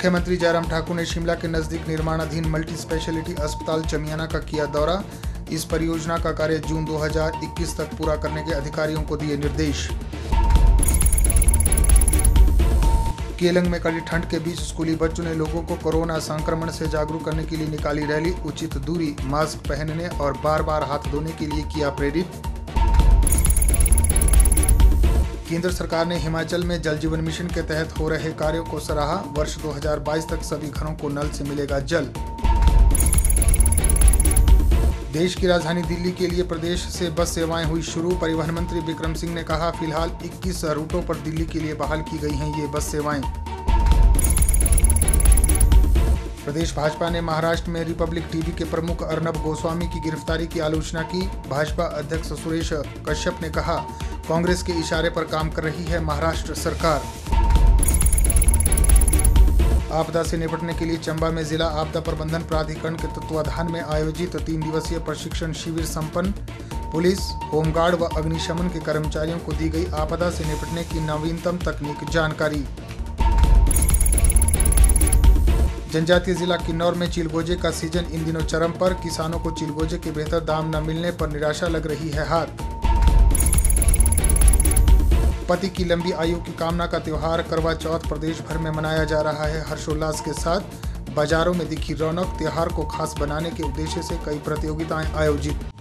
मुख्यमंत्री जयराम ठाकुर ने शिमला के नजदीक निर्माणाधीन मल्टी स्पेशलिटी अस्पताल चमियाना का किया दौरा। इस परियोजना का कार्य जून 2021 तक पूरा करने के अधिकारियों को दिए निर्देश। केलंग में कड़ी ठंड के बीच स्कूली बच्चों ने लोगों को कोरोना संक्रमण से जागरूक करने के लिए निकाली रैली। उचित दूरी, मास्क पहनने और बार बार हाथ धोने के लिए किया प्रेरित। केंद्र सरकार ने हिमाचल में जल जीवन मिशन के तहत हो रहे कार्यों को सराहा। वर्ष 2022 तक सभी घरों को नल से मिलेगा जल। देश की राजधानी दिल्ली के लिए प्रदेश से बस सेवाएं हुई शुरू। परिवहन मंत्री बिक्रम सिंह ने कहा, फिलहाल 21 रूटों पर दिल्ली के लिए बहाल की गई हैं ये बस सेवाएं। प्रदेश भाजपा ने महाराष्ट्र में रिपब्लिक टीवी के प्रमुख अर्नब गोस्वामी की गिरफ्तारी की आलोचना की। भाजपा अध्यक्ष सुरेश कश्यप ने कहा, कांग्रेस के इशारे पर काम कर रही है महाराष्ट्र सरकार। आपदा से निपटने के लिए चंबा में जिला आपदा प्रबंधन प्राधिकरण के तत्वाधान में आयोजित 3 दिवसीय प्रशिक्षण शिविर संपन्न। पुलिस, होमगार्ड व अग्निशमन के कर्मचारियों को दी गई आपदा से निपटने की नवीनतम तकनीक जानकारी। जनजातीय जिला किन्नौर में चिलगोजे का सीजन इन दिनों चरम पर। किसानों को चिलगोजे के बेहतर दाम न मिलने पर निराशा लग रही है हाथ। पति की लंबी आयु की कामना का त्योहार करवा चौथ प्रदेश भर में मनाया जा रहा है हर्षोल्लास के साथ। बाजारों में दिखी रौनक। त्योहार को खास बनाने के उद्देश्य से कई प्रतियोगिताएं आयोजित।